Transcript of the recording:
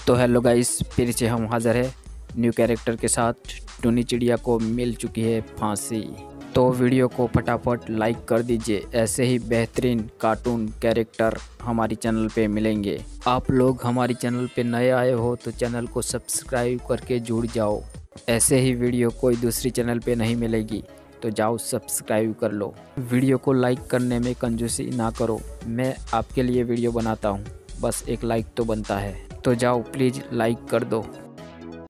तो hello guys, फिर से हम हाज़िर है न्यू कैरेक्टर के साथ। टुनी चिड़िया को मिल चुकी है फांसी। तो वीडियो को फटाफट लाइक कर दीजिए। ऐसे ही बेहतरीन कार्टून कैरेक्टर हमारी चैनल पे मिलेंगे। आप लोग हमारी चैनल पे नए आए हो तो चैनल को सब्सक्राइब करके जुड़ जाओ। ऐसे ही वीडियो कोई दूसरी चैनल पे नहीं मिलेगी, तो जाओ सब्सक्राइब कर लो। वीडियो को लाइक करने में कंजूसी ना करो। मैं आपके लिए वीडियो बनाता हूँ, बस एक लाइक तो बनता है। तो जाओ प्लीज़ लाइक कर दो।